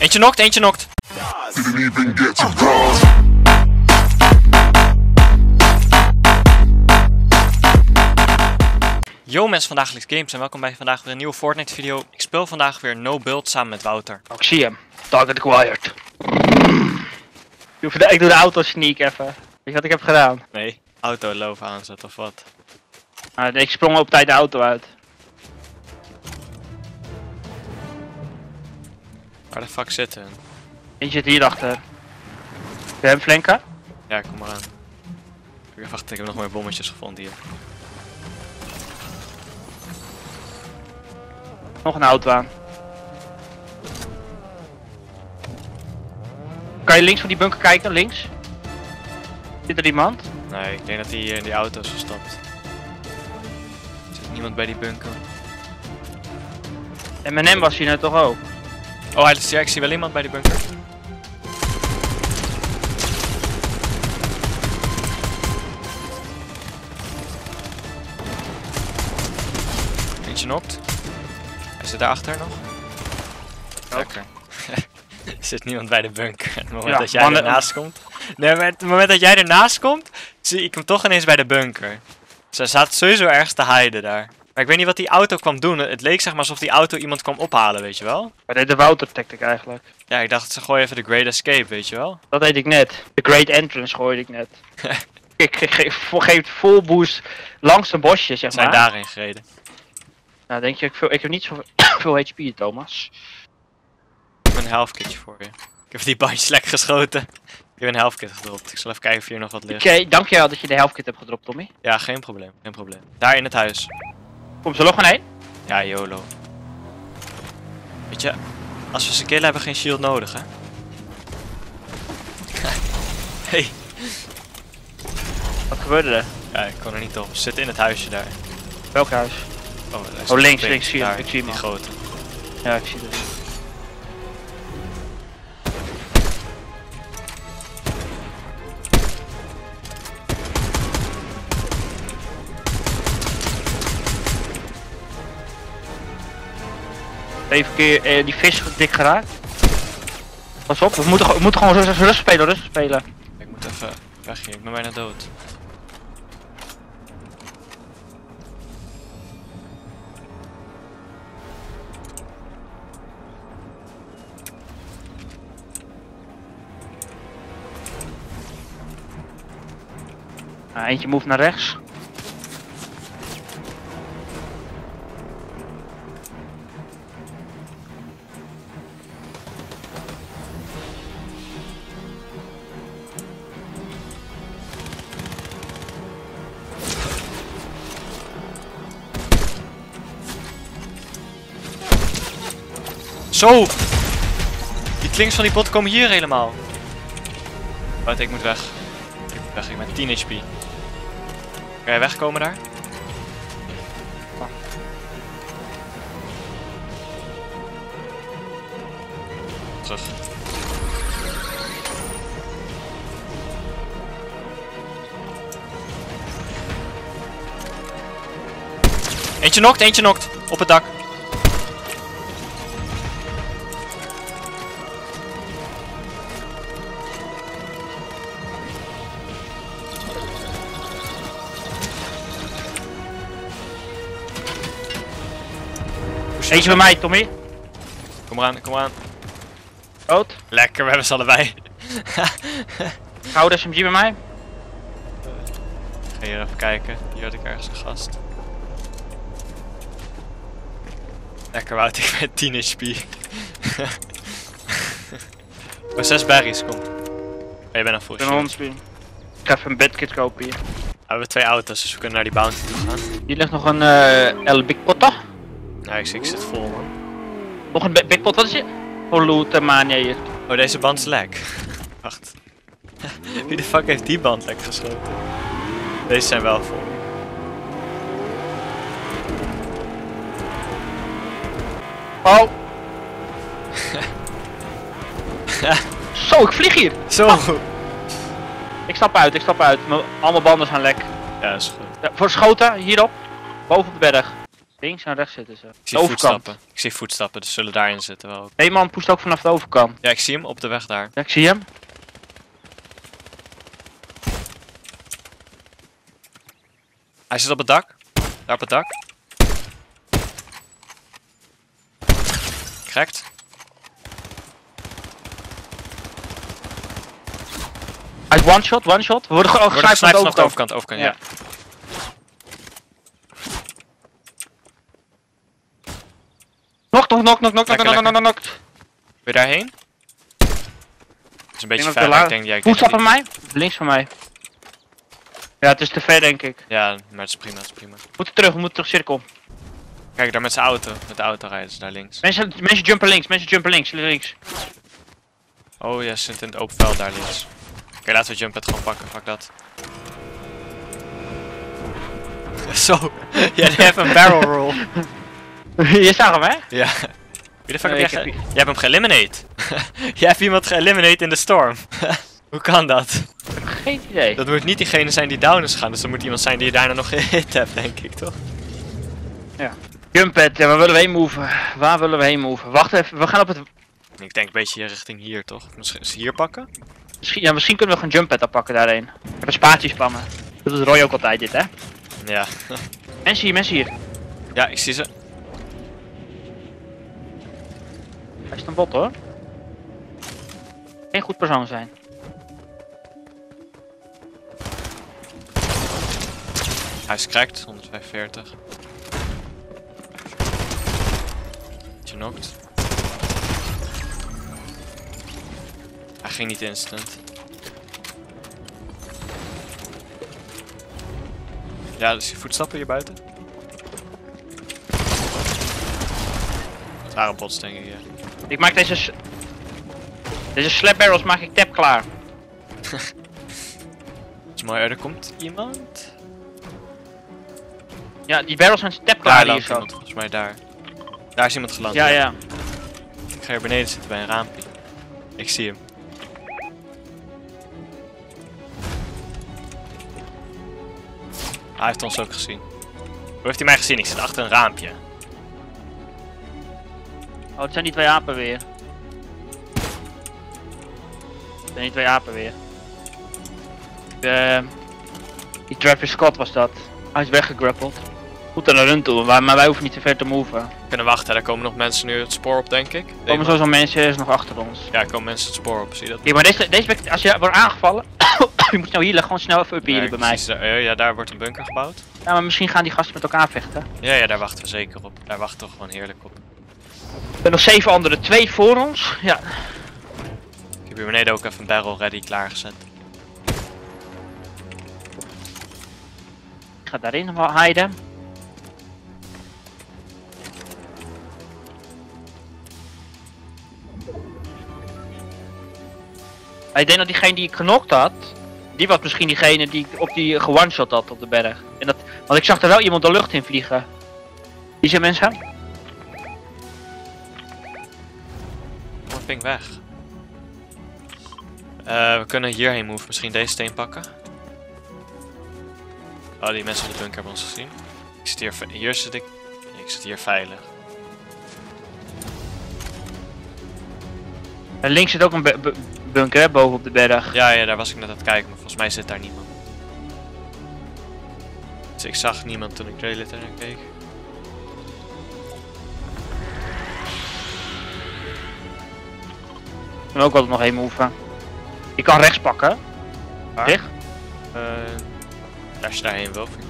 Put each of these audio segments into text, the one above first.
Eentje knokt, eentje knokt. Didn't even get to cross. Yo mensen van Dagelijks Games en welkom bij vandaag weer een nieuwe Fortnite video. Ik speel vandaag weer No Build samen met Wouter. Oh, ik zie hem. Target acquired. Ik doe de auto sneak even. Weet je wat ik heb gedaan? Nee, auto loof aanzetten of wat? Ik sprong op tijd de auto uit. Waar de fuck zitten hun? Eentje zit hierachter. Wil je hem flanken? Ja, kom maar aan. Wacht, ik heb nog meer bommetjes gevonden hier. Nog een auto aan. Kan je links van die bunker kijken? Links? Zit er iemand? Nee, ik denk dat hij hier in die auto is gestapt. Er zit niemand bij die bunker. M&M was hier net toch ook? Oh, ik zie wel iemand bij die bunker. Eentje knokt. Hij zit daarachter nog. Lekker. Er zit niemand bij de bunker. Het moment dat jij ernaast komt. Nee, maar het moment dat jij ernaast komt, zie ik hem toch ineens bij de bunker. Ze zaten sowieso ergens te hiden daar. Maar ik weet niet wat die auto kwam doen. Het leek zeg maar alsof die auto iemand kwam ophalen, weet je wel? Wat deed de Wouter tactic eigenlijk? Ja, ik dacht ze gooien even de Great Escape, weet je wel? Dat deed ik net. De Great Entrance gooide ik net. Ik geef full boost langs een bosje, zeg maar. Zijn daarin gereden. Nou, denk je, ik heb niet zoveel veel HP, Thomas. Ik heb een health kitje voor je. Ik heb die bandjes lekker geschoten. Ik heb een health kit gedropt. Ik zal even kijken of hier nog wat ligt. Oké, dankjewel dat je de health kit hebt gedropt, Tommy. Ja, geen probleem. Geen probleem. Daar in het huis. Kom ze nog een heen? Ja, YOLO. Weet je, als we ze killen hebben we geen shield nodig, hè? Hey. Wat gebeurde er? Ja, ik kon er niet op. Ze zitten in het huisje daar. Welk huis? Oh, links, zie je. Ik zie hem die al. grote. Ja, ik zie het. Even keer die vis dik geraakt. Pas op, we moeten gewoon rustig spelen, Ik moet even weg hier, ik ben bijna dood. Eentje move naar rechts. Zo! Die klinks van die bot komen hier helemaal. Wacht, ik moet weg. Ik moet weg, ik ben 10 HP. Kan jij wegkomen daar? Terug. Eentje knokt, eentje knokt. Op het dak. Eentje bij mij, Tommy. Kom eraan, kom eraan. Dood. Lekker, we hebben ze allebei. Hou de SMG bij mij. Ik ga hier even kijken. Hier had ik ergens een gast. Lekker Wout, ik ben 10 HP. Oh, 6 berries, kom. Oh, je bent nog full shield. Ik ga even een bedkit kopen hier. We hebben 2 auto's, dus we kunnen naar die bounty toe gaan. Hier ligt nog een El Big Potta. Nou, ik zit vol, man. Nog een Big Pot, wat is je? Oh, Lootmania hier. Oh, deze band is lek. Wacht. Wie de fuck heeft die band lek geschoten? Deze zijn wel vol. Oh. Zo, ik vlieg hier. Zo! Ik stap uit. Allemaal banden zijn lek. Ja, is goed. Ja, voor schoten, hierop. Boven op de berg. Links en rechts zitten ze. Ik zie voetstappen. Ik zie voetstappen, dus zullen daarin zitten wel ook. Eén man poest ook vanaf de overkant. Ja, ik zie hem op de weg daar. Ja, ik zie hem. Hij zit op het dak. Daar op het dak. Correct. Hij is one shot. We worden gewoon gesniped vanaf de overkant. Ja. Knock. Wil je daarheen? Het is een beetje ver, ik denk jij... Voetstappen van mij? Links van mij. Ja, het is te ver denk ik. Ja, maar het is prima, We moeten terug cirkel. Kijk, daar met zijn auto. Met de auto rijden ze daar links. Mensen jumpen links. Oh ja, ze zitten in het open veld daar links. Oké, laten we jump pad gewoon pakken, pak dat. Zo, jij hebt een barrel roll. Je zag hem hè? Ja. Wie de fuck heb jij? Jij hebt hem geeliminate. Jij hebt iemand geeliminate in de storm. Hoe kan dat? Geen idee. Dat moet niet diegene zijn die down is gegaan, dus dat moet iemand zijn die je daarna nog gehit hebt, denk ik, toch? Ja. Jump pad, ja, waar willen we heen moven? Wacht even, we gaan op het... Ik denk een beetje richting hier, toch? Misschien hier pakken? Misschien kunnen we gewoon jump pad oppakken daarheen. Ik heb een spaatje spammen. Dat doet Roy ook altijd dit, hè? Ja. Mensen hier. Ja, ik zie ze. Hij is een bot hoor. Geen goed persoon zijn. Hij is cracked, 145. Knocked. Hij ging niet instant. Ja, dus je voetstappen hier buiten. Het waren bots denk ik, ja. Ik maak deze slap barrels maak ik tap klaar. Dat is mooi, er komt iemand. Ja, die barrels zijn tap klaar hier zo. Volgens mij daar. Daar is iemand geland. Ja. Ik ga hier beneden zitten bij een raampje. Ik zie hem. Hij heeft ons ook gezien. Hoe heeft hij mij gezien? Ik zit achter een raampje. Oh, het zijn die twee apen weer. Die Travis Scott was dat. Hij is weggegrappeld. Goed naar hun toe, maar wij hoeven niet te ver te moven. We kunnen wachten, daar komen nog mensen nu het spoor op, denk ik. Er komen sowieso mensen nog achter ons. Ja, er komen mensen het spoor op, zie je dat? Ja, maar deze als je wordt aangevallen, je moet snel healen, gewoon snel even uphealen bij mij. Ja, daar wordt een bunker gebouwd. Ja, maar misschien gaan die gasten met elkaar vechten. Ja, daar wachten we zeker op. Daar wachten we gewoon heerlijk op. Er zijn nog 7 anderen, 2 voor ons. Ja. Ik heb hier beneden ook even een barrel ready klaargezet. Ik ga daarin hiden. Ik denk dat diegene die ik genokt had, die was misschien diegene die ik op die one-shot had op de berg. En dat, want ik zag er wel iemand de lucht in vliegen. Wie zijn mensen? Wat ping weg. We kunnen hierheen move, misschien deze steen pakken. Oh, die mensen in de bunker hebben ons gezien. Ik zit hier zit ik. Ik zit hier veilig. En links zit ook een bunker hè, boven op de berg. Ja, daar was ik net aan het kijken, maar volgens mij zit daar niemand. Dus ik zag niemand toen ik de hele tijd naar keek. Ik kan ook wel nog heen moven. Ik kan rechts pakken. Waar? Recht? Als je daarheen wil, vind ik.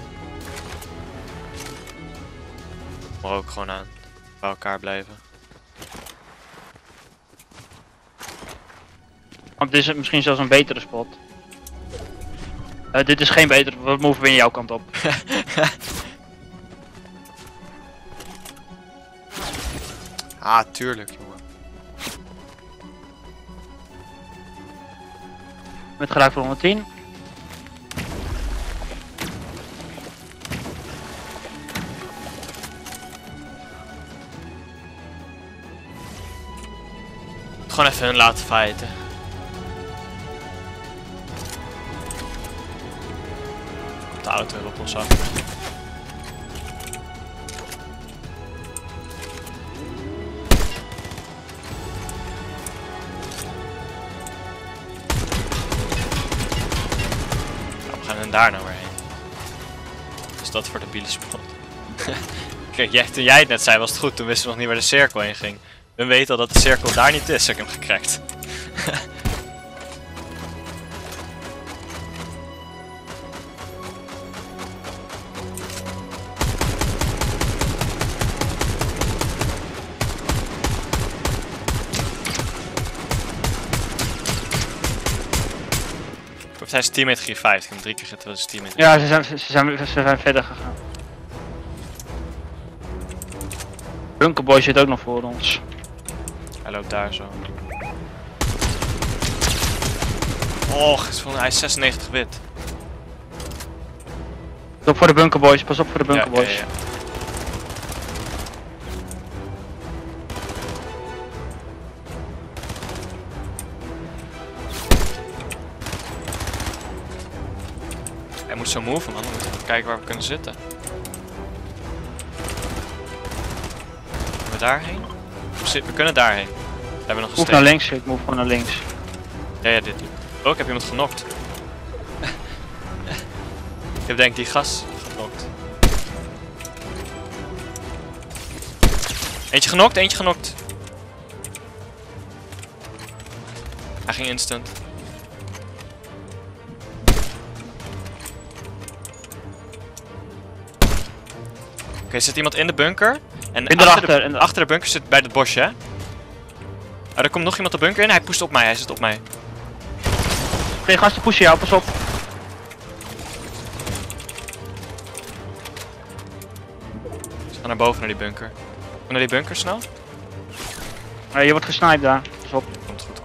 Maar ook gewoon aan. Bij elkaar blijven. Want dit is misschien zelfs een betere spot. Dit is geen betere, we moven weer jouw kant op. Ah, tuurlijk, jongen. Met gelijk voor 110. Gewoon even hun laten fighten. Komt de auto weer op ons af. daar nou weer heen? Is dat voor de bielenspot? Kijk, toen jij het net zei was het goed, toen wisten we nog niet waar de cirkel heen ging. We weten al dat de cirkel daar niet is, heb ik hem gecrackt. Of hij is teammate G5, ik heb hem 3 keer terwijl zijn teammate. Ja, ze zijn verder gegaan. Bunkerboy zit ook nog voor ons. Hij loopt daar zo. Och, hij is 96 wit. Pas op voor de bunkerboys, pas op voor de bunkerboys. Ja. Hij moet zo move, man. We moeten even kijken waar we kunnen zitten. Kunnen we daarheen? We kunnen daarheen. We hebben nog een Move naar links, ik move gewoon naar links. Ja, dit. Oh, ik heb iemand genokt. Ik heb denk ik die gas genokt. Eentje genokt. Hij ging instant. Oké, zit iemand in de bunker? En achter de bunker zit bij het bosje, hè? Oh, er komt nog iemand de bunker in. Hij pusht op mij, hij zit op mij. Twee gasten pushen jou, pas op. Ze gaan naar boven naar die bunker. Kom naar die bunker snel. Je wordt gesniped daar, pas op. Komt goed.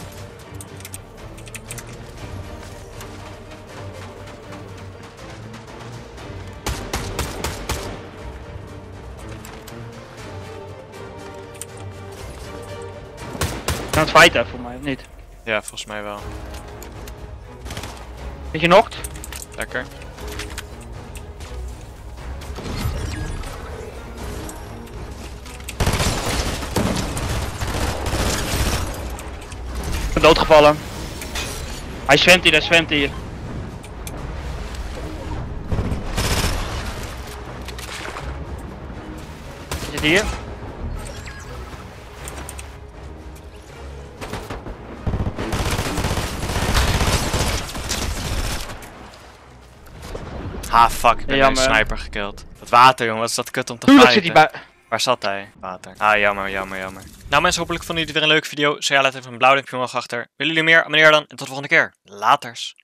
Je kan het fighten voor mij, of niet? Ja, volgens mij wel. Weet je knokt? Lekker. Ik ben doodgevallen. Hij zwemt hier, hij zwemt hier. Hij zit hier. Ha, fuck, ik ben Ja, een sniper gekilld. Dat water, jongen, wat is dat kut om te Tuurlijk fighten. zit hij bij. Waar zat hij? Water. Ah, jammer. Nou mensen, hopelijk vonden jullie het weer een leuke video. Zo ja, laat even een blauw duimpje omhoog achter. Willen jullie meer? Abonneer dan en tot de volgende keer. Laters.